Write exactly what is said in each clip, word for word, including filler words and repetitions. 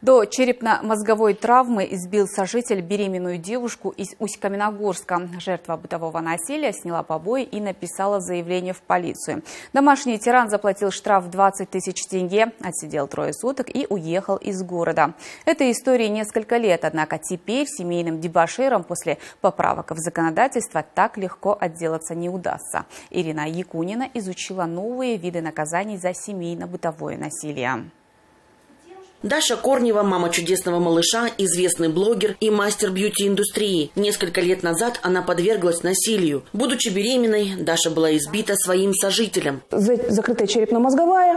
До черепно-мозговой травмы избил сожитель беременную девушку из Усть-Каменогорска. Жертва бытового насилия сняла побои и написала заявление в полицию. Домашний тиран заплатил штраф двадцать тысяч тенге, отсидел трое суток и уехал из города. Этой истории несколько лет, однако теперь семейным дебоширам после поправок в законодательство так легко отделаться не удастся. Ирина Якунина изучила новые виды наказаний за семейно-бытовое насилие. Даша Корнева – мама чудесного малыша, известный блогер и мастер бьюти-индустрии. Несколько лет назад она подверглась насилию. Будучи беременной, Даша была избита своим сожителем. Закрытая черепно-мозговая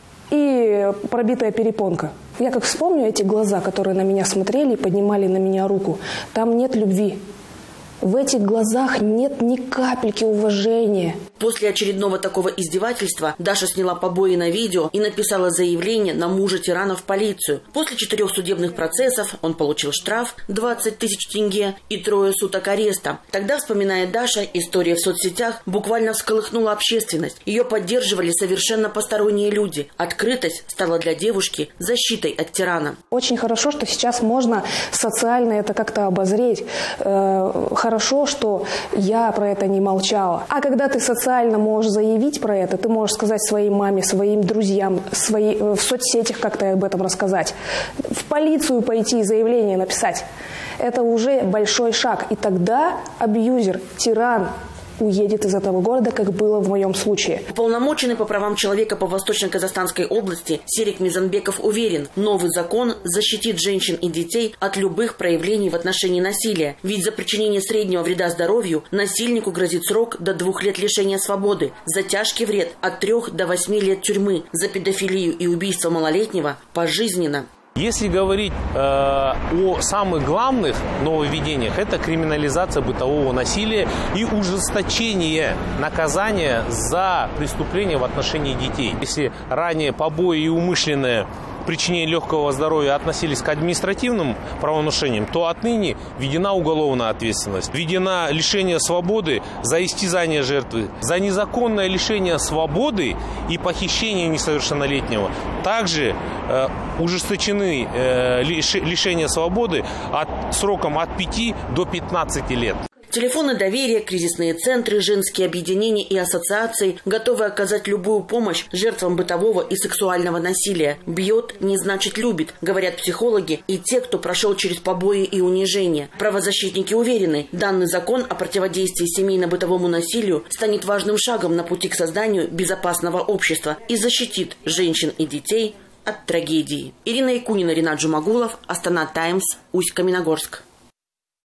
и пробитая перепонка. Я как вспомню эти глаза, которые на меня смотрели и поднимали на меня руку. Там нет любви. В этих глазах нет ни капельки уважения. После очередного такого издевательства Даша сняла побои на видео и написала заявление на мужа тирана в полицию. После четырех судебных процессов он получил штраф двадцать тысяч тенге и трое суток ареста. Тогда, вспоминая Даша, история в соцсетях буквально всколыхнула общественность. Ее поддерживали совершенно посторонние люди. Открытость стала для девушки защитой от тирана. Очень хорошо, что сейчас можно социально это как-то обозреть. Хорошо, что я про это не молчала. А когда ты социально можешь заявить про это, ты можешь сказать своей маме, своим друзьям, свои, в соцсетях как-то об этом рассказать, в полицию пойти и заявление написать. Это уже большой шаг. И тогда абьюзер, тиран уедет из этого города, как было в моем случае. Уполномоченный по правам человека по Восточно-Казахстанской области Серик Мизанбеков уверен, новый закон защитит женщин и детей от любых проявлений в отношении насилия. Ведь за причинение среднего вреда здоровью насильнику грозит срок до двух лет лишения свободы, за тяжкий вред от трех до восьми лет тюрьмы, за педофилию и убийство малолетнего пожизненно. Если говорить э, о самых главных нововведениях, это криминализация бытового насилия и ужесточение наказания за преступления в отношении детей. Если ранее побои и умышленное причинение легкого здоровья относились к административным правонарушениям, то отныне введена уголовная ответственность. Введено лишение свободы за истязание жертвы, за незаконное лишение свободы и похищение несовершеннолетнего. Также э, ужесточены э, лишения свободы от, сроком от пяти до пятнадцати лет. Телефоны доверия, кризисные центры, женские объединения и ассоциации готовы оказать любую помощь жертвам бытового и сексуального насилия. Бьет не значит любит, говорят психологи и те, кто прошел через побои и унижения. Правозащитники уверены, данный закон о противодействии семейно-бытовому насилию станет важным шагом на пути к созданию безопасного общества и защитит женщин и детей от трагедии. Ирина Якунина, Ринат Жумагулов, Астана Таймс, Усть-Каменогорск.